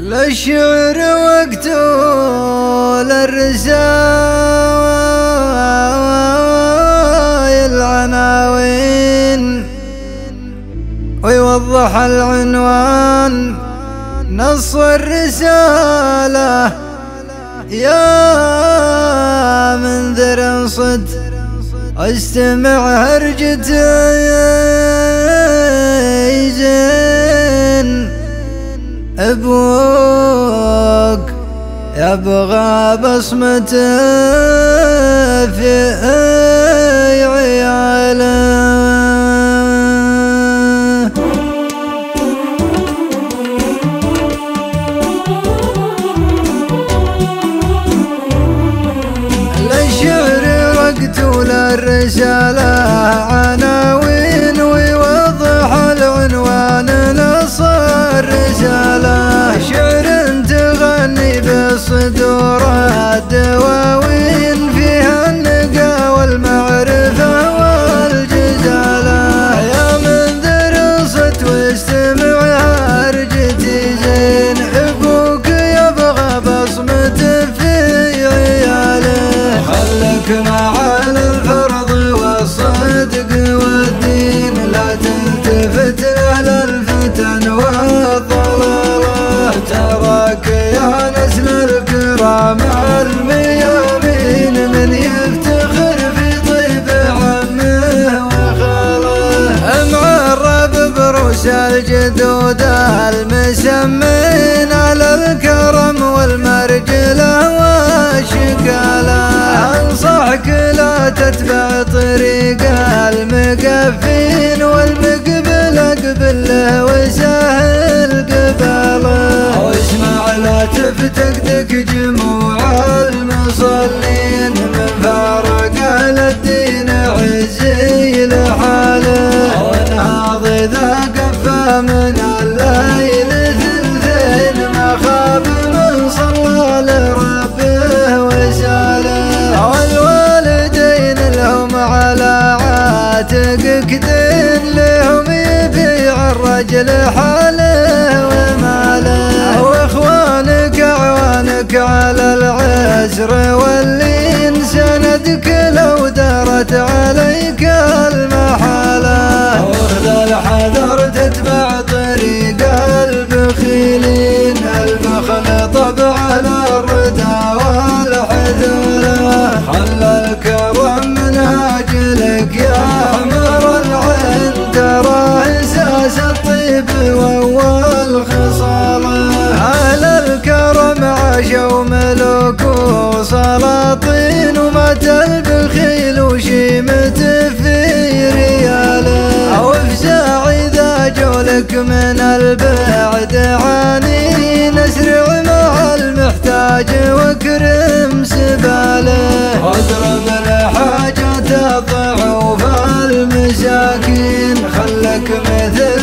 للشعر وقته للرسايل العناوين ويوضح العنوان نص الرسالة يا منذر انصت استمع هرجتي زين ابوك يبغى بصمته في عياله. للشعر وقت وللرسالة عناوين ويوضح العنوان نص الرسالة. شعر تغني بالصدور الدواوين فيها النقا والمعرفة والجزالة. يا منذر انصت واستمع هرجتي زين ابوك يبغى بصمته في عياله. خلك مع الفرض والصدق والدين لا تلتفت للفتن والضلالة. تراك يا نسل الكرام الميامين من يفتخر في طيب عمه وخاله. معرب بروس الجدود المسمين على الكرم والمرجله والشكاله. انصحك لا تتبع طريق المقفين والمقبل اقبل له وسهل قباله. واسمع لا تفتقدك جموع المصلين من فارق اهل الدين عزي لحاله. وانهاض اذا قفى من الليل ثلثين ما خاب من صلى لربه وساله. والوالدين لهم على عاتقك دين لهم يبيع الرجل حاله وماله. واخوانك اعوانك على العسر واللين سندك لو دارت عليك المحاله. واخذ الحذر تتبع طريق البخيلين البخل طبع الردى والحذوله. خل الكرم منهاج لك يا حمر العين ترى اساس الطيب واول خصاله. اهل الكرم عاشوا ملوك وسلاطين ومات البخيل وشيمته في رياله. وافزع اذا جولك من البعد عاني نسرع مع المحتاج واكرم سباله. واضرب لحاجة الضعوف المساكين خلك مثل